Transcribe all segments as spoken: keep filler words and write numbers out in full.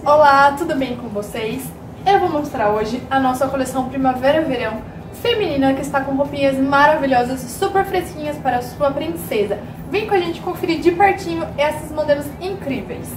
Olá, tudo bem com vocês? Eu vou mostrar hoje a nossa coleção Primavera-Verão feminina, que está com roupinhas maravilhosas, super fresquinhas para a sua princesa. Vem com a gente conferir de pertinho esses modelos incríveis.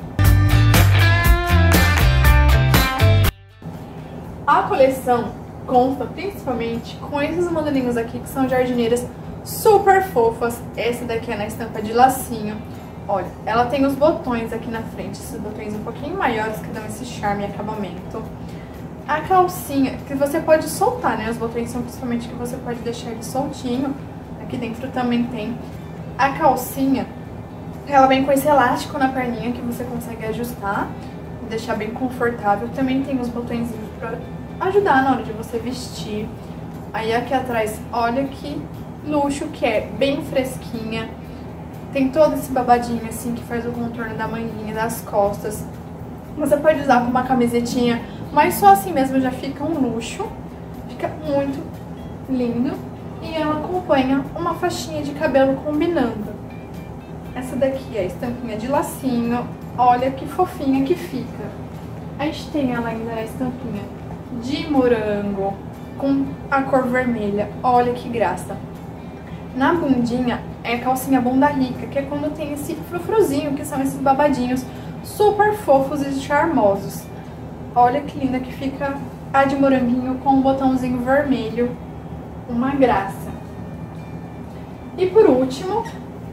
A coleção consta principalmente com esses modelinhos aqui, que são jardineiras super fofas. Essa daqui é na estampa de lacinho. Olha, ela tem os botões aqui na frente, esses botões um pouquinho maiores que dão esse charme e acabamento. A calcinha, que você pode soltar, né? Os botões são principalmente que você pode deixar ele soltinho. Aqui dentro também tem. A calcinha, ela vem com esse elástico na perninha que você consegue ajustar e deixar bem confortável. Também tem os botõezinhos pra ajudar na hora de você vestir. Aí aqui atrás, olha que luxo que é, bem fresquinha. Tem todo esse babadinho assim que faz o contorno da manguinha, das costas. Você pode usar com uma camisetinha, mas só assim mesmo já fica um luxo. Fica muito lindo. E ela acompanha uma faixinha de cabelo combinando. Essa daqui é a estampinha de lacinho. Olha que fofinha que fica. A gente tem ela ainda na estampinha de morango com a cor vermelha. Olha que graça. Na bundinha é a calcinha bunda rica, que é quando tem esse frufruzinho, que são esses babadinhos super fofos e charmosos. Olha que linda que fica a de moranguinho com um botãozinho vermelho. Uma graça. E por último,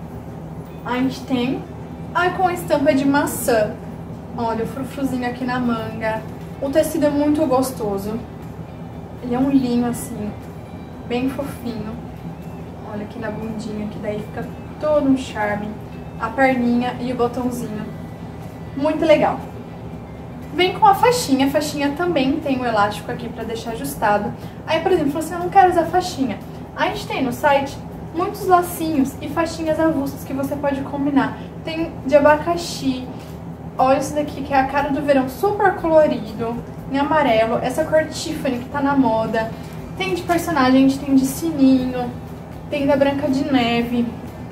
a gente tem a com estampa de maçã. Olha o frufruzinho aqui na manga. O tecido é muito gostoso. Ele é um linho assim, bem fofinho. Olha aqui na bundinha, que daí fica todo um charme. A perninha e o botãozinho. Muito legal. Vem com a faixinha. A faixinha também tem o elástico aqui pra deixar ajustado. Aí, por exemplo, se eu não quero usar faixinha, a gente tem no site muitos lacinhos e faixinhas avulsas que você pode combinar. Tem de abacaxi. Olha isso daqui, que é a cara do verão, super colorido, em amarelo. Essa cor Tiffany que tá na moda. Tem de personagem, a gente tem de sininho. Tem da Branca de Neve.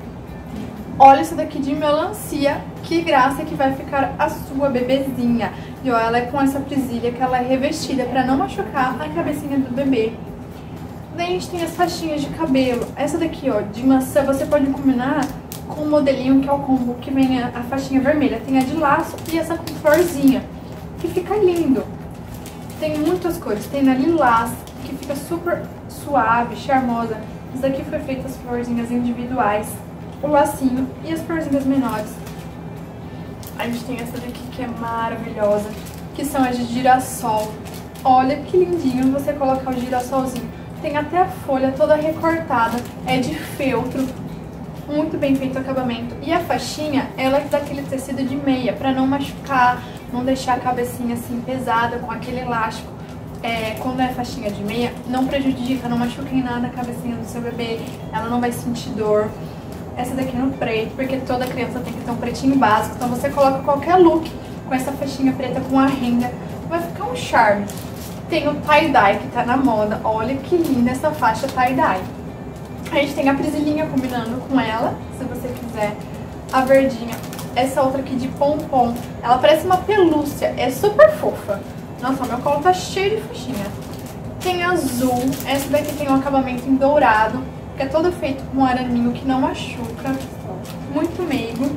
Olha isso daqui de melancia. Que graça que vai ficar a sua bebezinha. E ó, ela é com essa presilha que ela é revestida pra não machucar a cabecinha do bebê. Daí a gente tem as faixinhas de cabelo. Essa daqui, ó, de maçã, você pode combinar com o modelinho que é o combo que vem a, a faixinha vermelha. Tem a de laço e essa com florzinha, que fica lindo. Tem muitas cores. Tem na lilás, que fica super suave, charmosa. Isso daqui foi feito as florzinhas individuais, o lacinho e as florzinhas menores. A gente tem essa daqui que é maravilhosa, que são as de girassol. Olha que lindinho você colocar o girassolzinho. Tem até a folha toda recortada, é de feltro, muito bem feito o acabamento. E a faixinha, ela é daquele tecido de meia, pra não machucar, não deixar a cabecinha assim pesada com aquele elástico. É, quando é faixinha de meia, não prejudica, não machuca em nada a cabecinha do seu bebê, ela não vai sentir dor. Essa daqui no preto, porque toda criança tem que ter um pretinho básico, então você coloca qualquer look com essa faixinha preta com a renda, vai ficar um charme. Tem o tie-dye que tá na moda, olha que linda essa faixa tie-dye. A gente tem a presilhinha combinando com ela, se você quiser, a verdinha. Essa outra aqui de pompom, ela parece uma pelúcia, é super fofa. Nossa, meu colo tá cheio de faixinha. Tem azul, essa daqui tem um acabamento em dourado, que é todo feito com um araminho que não machuca, muito meigo.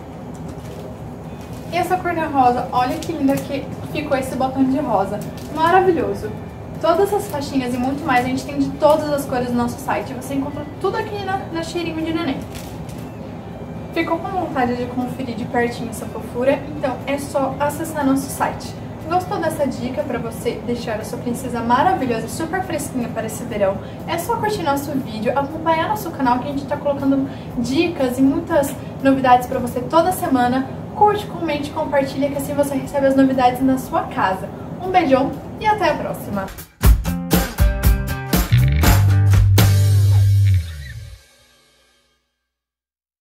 E essa cor de rosa, olha que linda que ficou esse botão de rosa, maravilhoso. Todas essas faixinhas e muito mais a gente tem de todas as cores no nosso site, você encontra tudo aqui na, na Cheirinho de Neném. Ficou com vontade de conferir de pertinho essa fofura? Então é só acessar nosso site. Gostou dessa dica para você deixar a sua princesa maravilhosa e super fresquinha para esse verão? É só curtir nosso vídeo, acompanhar nosso canal que a gente está colocando dicas e muitas novidades para você toda semana. Curte, comente, compartilha que assim você recebe as novidades na sua casa. Um beijão e até a próxima!